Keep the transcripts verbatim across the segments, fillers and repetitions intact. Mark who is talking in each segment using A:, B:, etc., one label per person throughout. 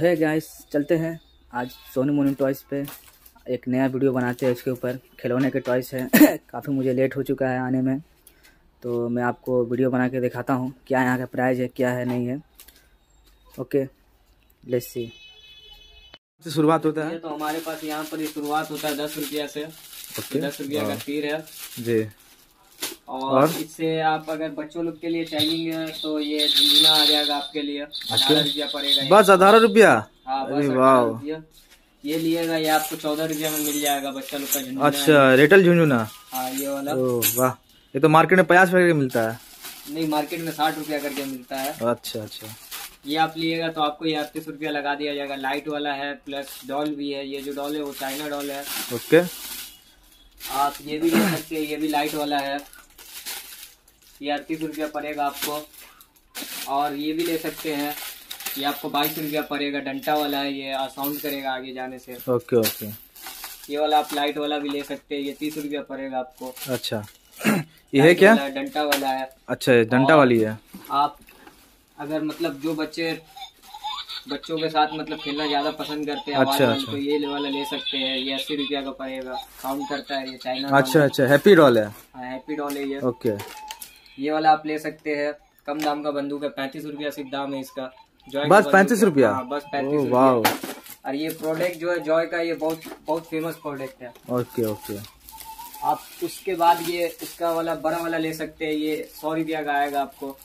A: है गाइस, चलते हैं आज सोनी मोनी टॉयज़ पे एक नया वीडियो बनाते हैं। इसके ऊपर खिलौने के टॉयज़ है। काफ़ी मुझे लेट हो चुका है आने में, तो मैं आपको वीडियो बना के दिखाता हूँ क्या यहाँ का प्राइस है, क्या है नहीं है। Okay, let's see.
B: शुरुआत होता है
C: तो हमारे पास यहाँ पर ये शुरुआत होता है दस रुपया से।
B: ओके,
C: दस रुपया का तीर है
B: जी।
C: और,
B: और
C: इससे आप अगर बच्चों लोग के लिए चाहिए तो ये झुंझुना आ जाएगा आपके लिए, अठारह रुपया पड़ेगा।
B: बस अठारह रुपया?
C: हाँ बस
B: अरे
C: अठारह
B: वाह,
C: रुपया। ये लिएगा, ये आपको चौदह रुपया में मिल जाएगा बच्चा लोग का झुंझुना।
B: अच्छा, रेटल झुंझुना।
C: हाँ ये वाला।
B: ओह वाह, ये तो मार्केट में पचास रुपए का मिलता है।
C: नहीं, मार्केट में साठ रुपया करके मिलता है।
B: अच्छा अच्छा,
C: ये आप लिएगा तो आपको ये अड़तीस रुपया लगा दिया जाएगा। लाइट वाला है, प्लस डॉल भी है। ये जो डॉल है वो चाइना डॉल है।
B: ओके,
C: आप ये भी ले सकते हैं, ये भी लाइट वाला है। ये अड़तीस रुपया पड़ेगा आपको। और ये भी ले सकते हैं, ये आपको बाईस रुपया पड़ेगा। डंटा वाला है, ये साउंड करेगा आगे जाने से।
B: Okay okay.
C: ये वाला आप लाइट वाला भी ले सकते हैं, ये तीस रुपया पड़ेगा आपको।
B: अच्छा, ये है क्या?
C: डंटा वाला है।
B: अच्छा, ये डंटा वाली है।
C: आप अगर मतलब जो बच्चे बच्चों के साथ मतलब खेलना ज्यादा पसंद करते हैं,
B: अच्छा,
C: वाले,
B: अच्छा।
C: तो ये वाला ले सकते हैं। ये अस्सी रुपया का पड़ेगा, साउंड करता है। ये चाइना।
B: अच्छा अच्छा, हैप्पी डॉल है।
C: हाँ, हैप्पी डॉल है ये।
B: ओके,
C: ये वाला आप ले सकते हैं, कम दाम का बंदूक है। पैंतीस रुपया सिर्फ दाम है इसका। जॉय
B: बस पैंतीस रुपया?
C: बस पैंतीस रुपया।
B: वाह।
C: और ये प्रोडक्ट जो है जॉय का, ये बहुत बहुत फेमस प्रोडक्ट है।
B: Okay okay.
C: आप उसके बाद ये इसका वाला बड़ा वाला ले सकते हैं। ये सौ रुपया का आएगा आपको।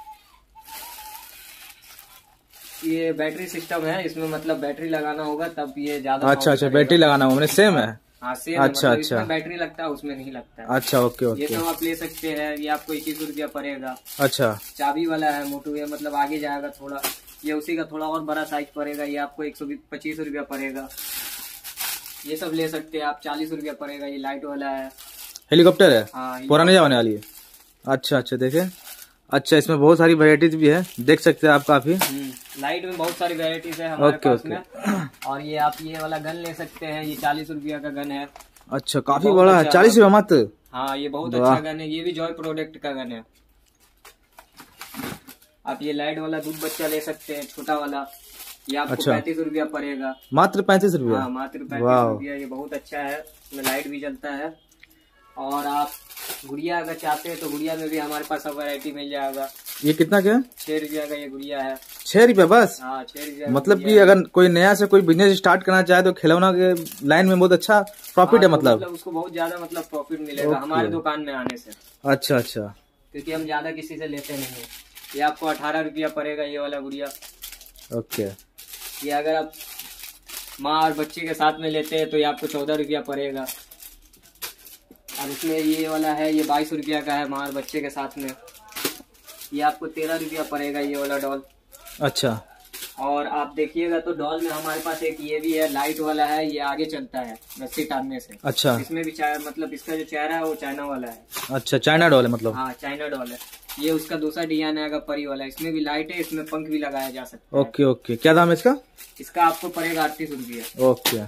C: ये बैटरी सिस्टम है, इसमें मतलब बैटरी लगाना होगा तब ये ज्यादा।
B: अच्छा अच्छा, बैटरी लगाना होगा, सेम है।
C: हाँ सेम।
B: अच्छा
C: मतलब
B: अच्छा,
C: इसमें बैटरी लगता है, उसमें नहीं लगता है।
B: अच्छा ओके ओके।
C: ये सब आप ले सकते हैं। ये आपको इक्कीस रुपया पड़ेगा।
B: अच्छा,
C: चाबी वाला है मोटू, ये मतलब आगे जाएगा थोड़ा। ये उसी का थोड़ा और बड़ा साइज पड़ेगा। ये आपको एक सौ पच्चीस रुपया पड़ेगा। ये सब ले सकते हैं आप, चालीस रुपया पड़ेगा। ये लाइट वाला है,
B: हेलीकॉप्टर है।
C: हाँ,
B: पुराने जमाने वाली है। अच्छा अच्छा, देखे। अच्छा, इसमें बहुत सारी वेराइटीज भी है, देख सकते हैं आप। काफी
C: लाइट में बहुत सारी वेराइटीज है हमारे
B: ओके
C: पास
B: ओके।
C: में। और ये आप ये वाला गन ले सकते हैं, ये चालीस रुपया का गन है।
B: अच्छा, काफी बड़ा है, चालीस रुपया मत।
C: हाँ, ये बहुत अच्छा गन है। ये भी जॉय प्रोडक्ट का गन है। आप ये लाइट वाला दूध बच्चा ले सकते हैं, छोटा वाला। ये आपको
B: अच्छा,
C: पैंतीस रुपया पड़ेगा।
B: मात्र पैंतीस रुपया?
C: हाँ, मात्र पैंतीस रुपया। ये बहुत अच्छा है, इसमें लाइट भी जलता है। और आप गुड़िया अगर चाहते हैं तो गुड़िया में भी हमारे पास सब वैरायटी मिल जाएगा।
B: ये कितना क्या?
C: छह रुपया का ये गुड़िया है।
B: छह रुपया बस?
C: हाँ, छह रुपया।
B: मतलब कि अगर कोई नया से कोई बिजनेस स्टार्ट करना चाहे तो खिलौना के लाइन में बहुत अच्छा प्रॉफिट है।
C: हाँ,
B: मतलब
C: मतलब उसको बहुत ज्यादा मतलब प्रॉफिट मिलेगा हमारे दुकान में आने से।
B: अच्छा अच्छा,
C: क्योंकि हम ज्यादा किसी से लेते नहीं। ये आपको अठारह रुपया पड़ेगा, ये वाला गुड़िया।
B: ओके।
C: ये अगर आप माँ और बच्चे के साथ में लेते हैं तो ये आपको चौदह रुपया पड़ेगा। और इसमें ये वाला है, ये बाईस रुपया का है माँ और बच्चे के साथ में। ये आपको तेरह रुपया पड़ेगा, ये वाला डॉल।
B: अच्छा।
C: और आप देखिएगा तो डॉल में हमारे पास एक ये भी है, लाइट वाला है। ये आगे चलता है रस्सी टानने से।
B: अच्छा,
C: इसमें भी चाय मतलब इसका जो चेहरा है वो चाइना वाला है।
B: अच्छा, चाइना डॉल है मतलब?
C: हाँ, चाइना डॉल है। ये उसका दूसरा डिजाइन आएगा परी वाला। इसमें भी लाइट है, इसमें पंख भी लगाया जा सकता है।
B: Okay okay. क्या दाम है इसका?
C: इसका आपको पड़ेगा अड़तीस रुपया।
B: ओके।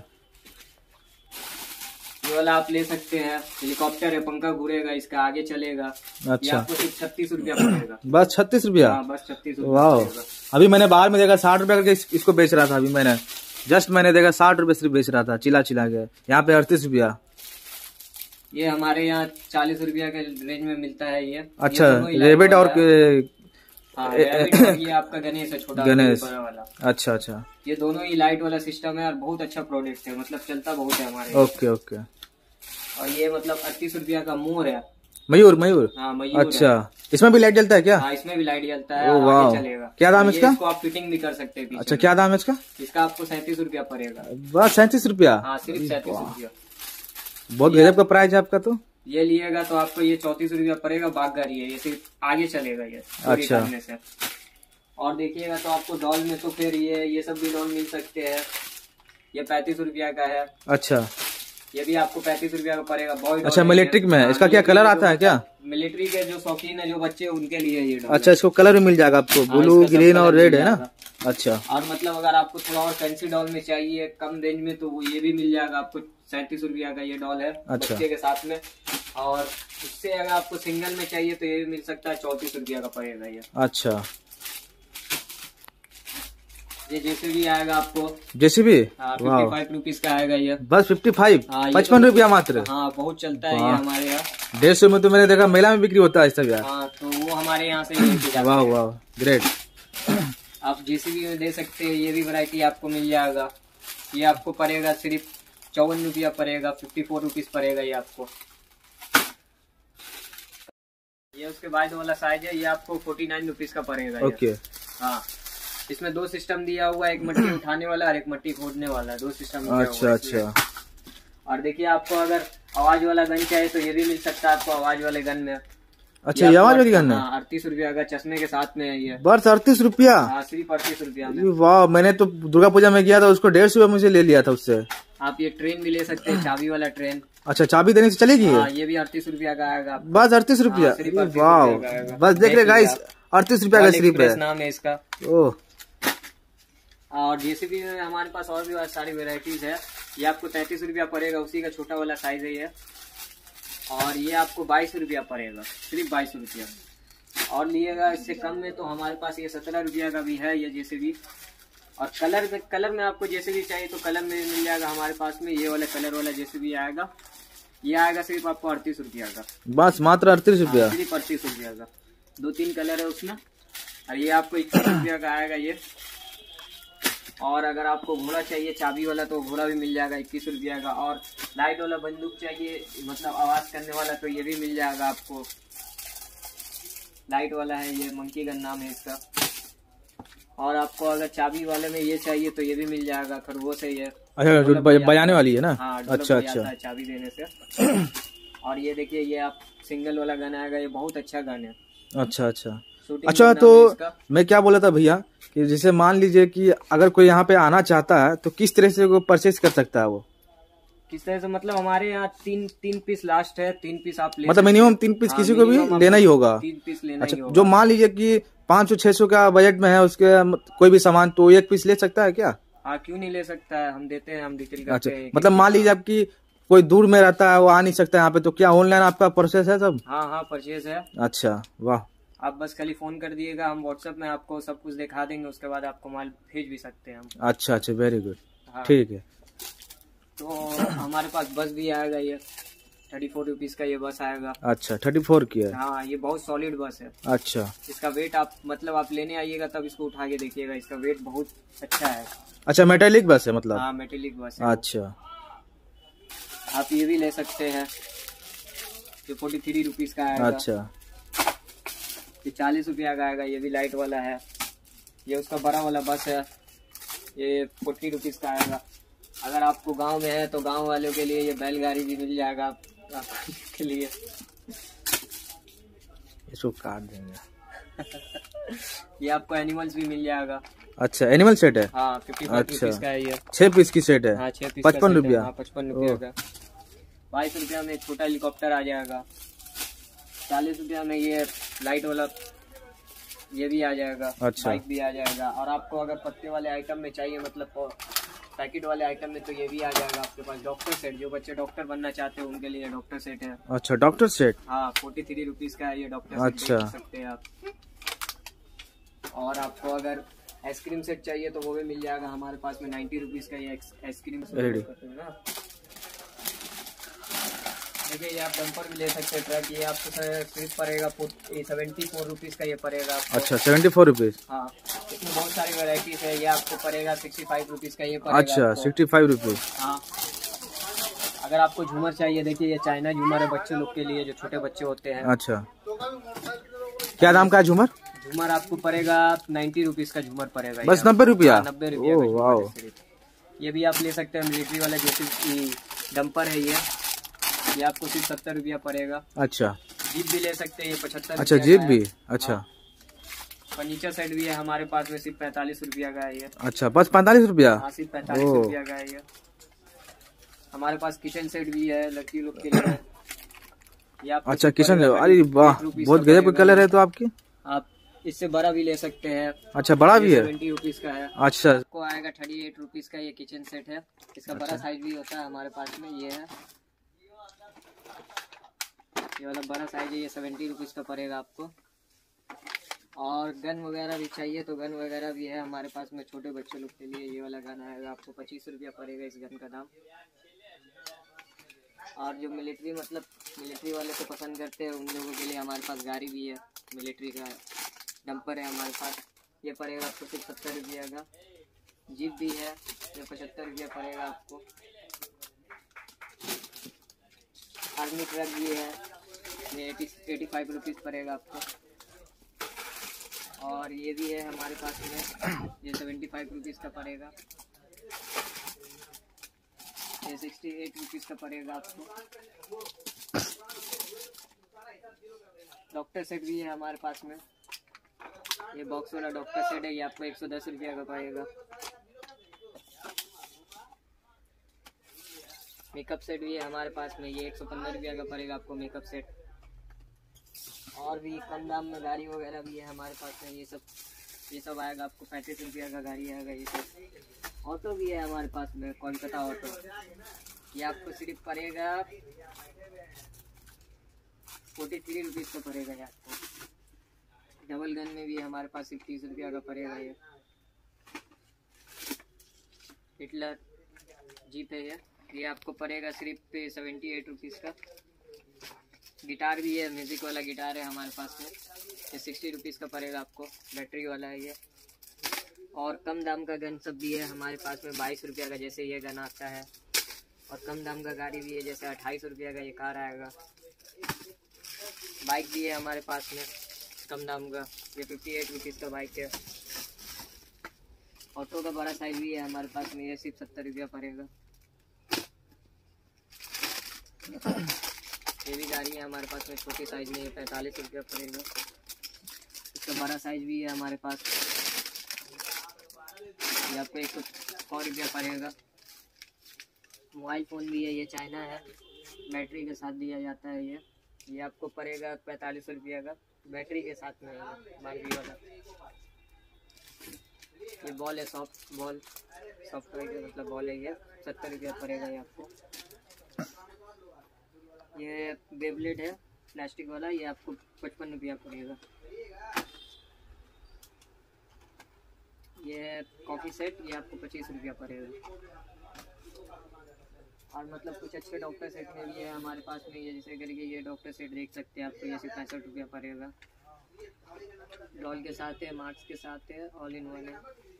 C: ये वाला आप ले सकते हैं, हेलीकॉप्टर है, पंखा घूरेगा, इसका आगे चलेगा।
B: अच्छा,
C: ये आपको सिर्फ छत्तीस रुपया पड़ेगा।
B: बस छत्तीस रुपया?
C: हाँ, बस छत्तीस रुपया
B: वाह।
C: पड़ेगा।
B: अभी मैंने बाहर में देखा साठ रुपया करके इस, इसको बेच रहा था। अभी मैंने जस्ट मैंने देखा साठ रुपए सिर्फ बेच रहा था, चिल्ला चिल्ला के। यहाँ पे अड़तीस रुपया।
C: ये हमारे यहाँ चालीस रुपया के रेंज में मिलता है ये।
B: अच्छा,
C: ये
B: रेबिट और
C: हाँ, रैबिट और ये आपका गणेश है, छोटा
B: गणेश
C: वाला।
B: अच्छा अच्छा,
C: ये दोनों ही लाइट वाला सिस्टम है और बहुत अच्छा प्रोडक्ट है, मतलब चलता बहुत है हमारे।
B: Okay okay.
C: और ये मतलब अड़तीस रुपया का मोर है।
B: मयूर मयूर?
C: हाँ, मयूर।
B: अच्छा, इसमें भी लाइट जलता है क्या?
C: हाँ, इसमें भी लाइट जलता है।
B: ओह वाह,
C: चलेगा।
B: क्या दाम है इसका?
C: इसको आप फिटिंग भी कर सकते हैं पीछे।
B: अच्छा, क्या दाम है इसका?
C: इसका आपको सैंतीस रुपया पड़ेगा।
B: बस सैंतीस रुपया?
C: हाँ, सिर्फ सैंतीस रुपया।
B: बहुत गजब का प्राइस है आपका। तो
C: ये लिएगा तो आपको ये चौतीस रुपया पड़ेगा। बाग गाड़ी है, ये सिर्फ आगे चलेगा ये।
B: अच्छा।
C: करने से। और देखिएगा तो आपको डॉल में तो फिर ये ये सब भी डॉल मिल सकते हैं। ये पैंतीस रुपया का है।
B: अच्छा,
C: ये भी आपको पैंतीस रुपया का पड़ेगा। बॉय
B: अच्छा, मिलिट्रिक में है। इसका क्या कलर आता है क्या?
C: मिलिट्री के जो शौकीन है, जो बच्चे, उनके लिए ये डॉल।
B: अच्छा, इसको कलर भी मिल जाएगा आपको, ब्लू, ग्रीन और रेड है ना? अच्छा।
C: और मतलब अगर आपको थोड़ा और फैंसी डॉल में चाहिए कम रेंज में तो वो ये भी मिल जाएगा आपको। सैंतीस रुपया का ये डॉल है।
B: अच्छा।
C: बच्चे के साथ में। और उससे अगर आपको सिंगल में चाहिए तो ये भी मिल सकता है, चौतीस रुपया का पड़ेगा ये।
B: अच्छा,
C: ये जेसीबी आएगा आपको
B: जेसीबी,
C: फिफ्टी फाइव रुपीज का आएगा ये,
B: बस फिफ्टी फाइव,
C: हाँ, ये
B: पचपन
C: तो-
B: रुपया मात्र।
C: हाँ बहुत चलता है ये हमारे यहाँ।
B: डेढ़ सौ में तो मैंने देखा मेला में बिक्री होता है सब यार।
C: हाँ तो वो हमारे यहाँ से ही लेके जाते
B: वाह
C: हैं।
B: वाह ग्रेट।
C: आप जेसीबी में दे सकते हैं, ये भी वैरायटी आपको मिल जाएगा। ये आपको पड़ेगा सिर्फ चौवन रुपया पड़ेगा, फिफ्टी फोर रुपीज पड़ेगा ये आपको। ये उसके बाद वाला साइज है, ये आपको फोर्टी नाइन रुपीज का पड़ेगा ये।
B: ओके।
C: हाँ इसमें दो सिस्टम दिया हुआ है, एक मट्टी उठाने वाला और एक मट्टी खोदने वाला, दो सिस्टम दिया
B: अच्छा
C: हुआ है
B: अच्छा।
C: इसमें। और देखिए आपको अगर आवाज वाला गन चाहिए तो ये भी मिल सकता है आपको आवाज वाले गन में।
B: अच्छा ये आवाज वाली गन है,
C: अड़तीस रुपया का चश्मे के साथ में है ये।
B: बस अड़तीस रुपया?
C: हाँ सिर्फ अड़तीस रुपया में।
B: वाह, मैंने तो दुर्गा पूजा में गया था, उसको डेढ़ सौ मुझे ले लिया था उससे।
C: आप ये ट्रेन भी ले सकते हैं, चाबी वाला ट्रेन।
B: अच्छा चाबी देने से चलेगी ये?
C: हाँ, ये भी अड़तीस रुपया का आएगा आपको।
B: बस अड़तीस रुपया?
C: हाँ, सिर्फ अड़तीस
B: वाह,
C: रुपया का आएगा।
B: बस देख रहे गाइस, अड़तीस रुपया का सिर्फ
C: एक्सप्रेस
B: है।
C: नाम है इसका।
B: ओह,
C: और जेसीबी में हमारे पास और भी बहुत सारी वेराइटीज है। ये आपको तैतीस रुपया पड़ेगा, उसी का छोटा वाला साइज है ये। और ये आपको बाईस रुपया पड़ेगा, सिर्फ बाईस रुपया। और लिएगा इससे कम में तो हमारे पास ये सत्रह रुपया का भी है ये जेसीबी। और कलर में कलर में आपको जेसीबी चाहिए तो कलर में मिल जाएगा हमारे पास में, ये वाला कलर वाला जेसीबी आएगा। ये आएगा सिर्फ आपको अड़तीस रुपया का,
B: बस मात्र अड़तीस रुपया?
C: सिर्फ अड़तीस रुपया का। दो तीन कलर है उसमें। और ये आपको इक्कीस रुपया का आएगा ये। और अगर आपको घोड़ा चाहिए चाबी वाला तो घोड़ा भी मिल जाएगा इक्कीस रुपया का। और लाइट वाला बंदूक चाहिए मतलब आवाज करने वाला तो ये भी मिल जाएगा आपको। लाइट वाला है ये, मंकी गन नाम है इसका। और आपको अगर चाबी वाले में ये चाहिए तो ये भी मिल जाएगा, खरगोश है ये।
B: अच्छा जो ब- बजाने वाली है ना?
C: हाँ,
B: अच्छा अच्छा।
C: चाबी देने से। और ये देखिए ये आप सिंगल वाला गन आएगा, ये बहुत अच्छा गन है।
B: अच्छा अच्छा
C: शूटिंग
B: अच्छा।
C: गन नाम है
B: तो
C: इसका।
B: मैं क्या बोला था भैया कि जैसे मान लीजिए कि अगर कोई यहाँ पे आना चाहता है तो किस तरह से वो परचेज कर सकता है? वो
C: किस तरह से मतलब हमारे यहाँ तीन तीन पीस लास्ट है, तीन पीस आप ले
B: मतलब मिनिमम तीन पीस किसी को भी लेना ही होगा?
C: तीन पीस लेना
B: अच्छा,
C: ही होगा।
B: जो मान लीजिए कि पाँच सौ छह सौ का बजट में है उसके कोई भी सामान, तो एक पीस ले सकता है क्या?
C: हाँ क्यों नहीं ले सकता है, हम देते हैं, हम डिटेल
B: अच्छा,
C: करते हैं।
B: मतलब मान लीजिए आपकी कोई दूर में रहता है, वो आ नहीं सकता यहाँ पे, तो क्या ऑनलाइन आपका प्रोसेस है सब?
C: हाँ हाँ परचेज है।
B: अच्छा वाह।
C: आप बस खाली फोन कर दिएगा, हम व्हाट्सएप में आपको सब कुछ दिखा देंगे, उसके बाद आपको माल भेज भी सकते हैं हम।
B: अच्छा अच्छा, वेरी गुड,
C: हाँ।
B: ठीक है।
C: तो हमारे पास बस भी आएगा ये, थर्टी फोर रुपीज का ये बस आएगा।
B: अच्छा थर्टी फोर की है?
C: हाँ ये बहुत सॉलिड बस है।
B: अच्छा
C: इसका वेट आप मतलब आप लेने आइएगा तब इसको उठा के देखिएगा, इसका वेट बहुत अच्छा है।
B: अच्छा मेटेलिक बस है मतलब?
C: हाँ मेटेलिक बस है।
B: अच्छा
C: आप ये भी ले सकते हैं, ये फोर्टी थ्री रुपीज का आएगा।
B: अच्छा
C: ये चालीस रुपया का आएगा, ये भी लाइट वाला है। ये उसका बड़ा वाला बस है, ये फोर्टी रुपीज का आएगा। अगर आपको गांव में है तो गांव वालों के लिए ये बैलगाड़ी भी मिल जाएगा आप- आपके लिए।
B: इसको काट देंगे।
C: ये आपको एनिमल्स भी मिल जाएगा।
B: अच्छा एनिमल सेट है?
C: हाँ फिफ्टी फाइव
B: अच्छा।
C: रुपीज का है ये।
B: छह पीस की सेट है?
C: हाँ छह पीस
B: पचपन रुपया?
C: हाँ पचपन रुपया का। बाईस रुपया में एक छोटा हेलीकॉप्टर आ जाएगा। चालीस रुपया में ये लाइट वाला ये भी आ जाएगा।
B: अच्छा।
C: बाइक भी आ जाएगा। और आपको अगर पत्ते वाले आइटम में चाहिए मतलब पैकेट वाले आइटम में तो ये भी आ जाएगा आपके पास। डॉक्टर सेट, जो बच्चे डॉक्टर बनना चाहते हैं उनके लिए डॉक्टर सेट है।
B: अच्छा डॉक्टर सेट?
C: हाँ फोर्टी थ्री रुपीज का है ये डॉक्टर सेट,
B: अच्छा।
C: देख सकते हैं आप। और आपको अगर आइसक्रीम सेट चाहिए तो वो भी मिल जाएगा हमारे पास में, नाइन्टी रुपीज का ये आइसक्रीम
B: रेडी।
C: सेट। देखिए ये आप डंपर भी ले सकते हैं, ट्रक। ये आपको सिर्फ पड़ेगा सेवेंटी फोर रुपीज का ये पड़ेगा आपको।
B: अच्छा सेवेंटी फोर रुपीज?
C: हाँ इसमें बहुत सारी वैरायटीज है। ये आपको पड़ेगा सिक्सटी फाइव रुपीज का ये पड़ेगा
B: अच्छा
C: आपको।
B: Sixty five rupees.
C: हाँ अगर आपको झूमर चाहिए, देखिए ये चाइना झूमर है बच्चे लोग के लिए, जो छोटे बच्चे होते हैं।
B: अच्छा क्या दाम का है झूमर?
C: झूमर आपको पड़ेगा नाइन्टी रुपीज का झूमर पड़ेगा।
B: बस नब्बे रुपया?
C: नब्बे रुपया का
B: ओह,
C: झूमर
B: वाओ।
C: है सिर्फ। ये भी आप ले सकते हैं, मिलिट्री वाला जैसे डंपर है ये ये आपको सिर्फ सत्तर रुपया पड़ेगा।
B: अच्छा
C: जीप भी ले सकते हैं, ये पचहत्तर।
B: अच्छा जीप भी? अच्छा
C: फर्नीचर सेट भी है हमारे पास में, सिर्फ पैंतालीस रुपया का है ये।
B: अच्छा बस पैंतालीस रुपया?
C: हाँ सिर्फ पैंतालीस
B: ओह।
C: रुपया का है ये। हमारे पास किचन सेट भी है लड़की लोग के लिए। ये आपको
B: अच्छा
C: सिर्फ
B: किचन,
C: पड़ेगा
B: अरे वाह
C: एक रुपीस
B: बहुत
C: का
B: गजब का
C: पड़ेगा
B: कलर
C: ये।
B: है तो आपकी।
C: आप इससे बड़ा भी ले सकते हैं।
B: अच्छा बड़ा भी है?
C: सेवेंटी रुपीज का है।
B: अच्छा
C: आपको आएगा थर्टी एट रुपीज का ये किचन सेट है। इसका बड़ा साइज भी होता है हमारे पास में, ये है ये वाला बड़ा साइज है, ये सेवेंटी रुपीज का पड़ेगा आपको। और गन वगैरह भी चाहिए तो गन वगैरह भी है हमारे पास में छोटे बच्चे लोग के लिए। ये वाला गन आएगा आपको पच्चीस रुपया पड़ेगा इस गन का दाम। और जो मिलिट्री मतलब मिलिट्री वाले को पसंद करते हैं उन लोगों के लिए हमारे पास गाड़ी भी है, मिलिट्री का डंपर है हमारे पास। ये पड़ेगा आपको सिर्फ सत्तर रुपया का। जीप भी है, ये पचहत्तर रुपया पड़ेगा आपको। आर्मी ट्रक भी है, ये एटी एटी फाइव रुपीज़ पड़ेगा आपको। और ये भी है हमारे पास में, ये सेवेंटी फाइव रुपीज़ का पड़ेगा। ये सिक्सटी एट रुपीज़ का पड़ेगा आपको। डॉक्टर सेट भी है हमारे पास में, ये बॉक्स वाला डॉक्टर सेट है, ये आपको एक सौ दस रुपया का पड़ेगा। मेकअप सेट भी है हमारे पास में, ये एक सौ पंद्रह रुपया का पड़ेगा आपको मेकअप सेट। और भी कम दाम में गाड़ी वगैरह भी है हमारे पास में। ये सब ये सब आएगा आपको पैंतीस रुपया का गाड़ी आएगा। ये सब ऑटो भी है हमारे पास में, कोलकाता ऑटो। ये आपको सिर्फ पड़ेगा फोर्टी थ्री रुपीज़ का पड़ेगा ये आपको। डबल गन में भी हमारे पास सिर्फ तीस रुपया का पड़ेगा। ये हिटलर जीप है, ये ये आपको पड़ेगा सिर्फ सेवेंटी एट रुपीज़ का। गिटार भी है, म्यूज़िक वाला गिटार है हमारे पास में, ये सिक्सटी रुपीज़ का पड़ेगा आपको, बैटरी वाला है ये। और कम दाम का गन सब भी है हमारे पास में, बाईस रुपया का जैसे ये गन आता है। और कम दाम का गाड़ी भी है, जैसे अट्ठाईस रुपया का ये कार आएगा। बाइक भी है हमारे पास में कम दाम का, ये फिफ्टी एट रुपीज़ का बाइक है। ऑटो का बड़ा साइज भी है हमारे पास में, ये सिर्फ सत्तर रुपया पड़ेगा। ये भी गाड़ी है हमारे पास में छोटी साइज में, ये पैंतालीस रुपया पड़ेगा। इसका बड़ा साइज भी है हमारे पास, ये आपको एक सौ रुपया पड़ेगा। मोबाइल फ़ोन भी है, ये चाइना है, बैटरी के साथ दिया जाता है। ये ये आपको पड़ेगा पैंतालीस रुपया का, बैटरी के साथ में बारहवीं वाला। ये बॉल है, सॉफ्ट बॉल, सॉफ्ट का मतलब बॉल है, ये सत्तर रुपया पड़ेगा ये आपको। ये बेब्लेड है प्लास्टिक वाला, ये आपको पचपन रुपया पड़ेगा। ये कॉफ़ी सेट, ये आपको पच्चीस रुपया पड़ेगा। और मतलब कुछ अच्छे डॉक्टर सेट में भी है हमारे पास में, ये जैसे करके ये डॉक्टर सेट देख सकते हैं आपको, ये सिर्फ पैंसठ रुपया पड़ेगा। डॉल के साथ है, मार्क्स के साथ है, ऑल इन वन है।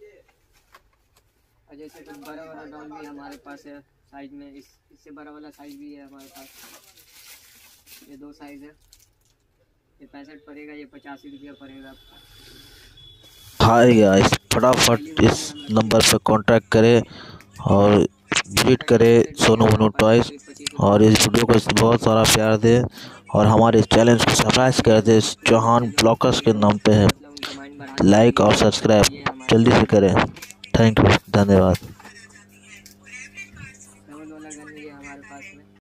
C: और जैसे कुछ बड़ा वाला डॉल भी हमारे पास है साइज में, इस इससे बड़ा वाला साइज भी है हमारे पास। ये दो साइज़ है, ये पैंसठ पड़ेगा, ये पचासी रुपया पड़ेगा आपको।
D: हाय गाइस, फटाफट इस नंबर पर कांटेक्ट करें और विजिट करें सोनू मोनू टॉयज, और इस वीडियो को बहुत सारा प्यार दें और हमारे इस चैनल को सब्सक्राइब कर दें। चौहान ब्लॉगर्स के नाम पे है, लाइक और सब्सक्राइब जल्दी से करें। थैंक यू, धन्यवाद।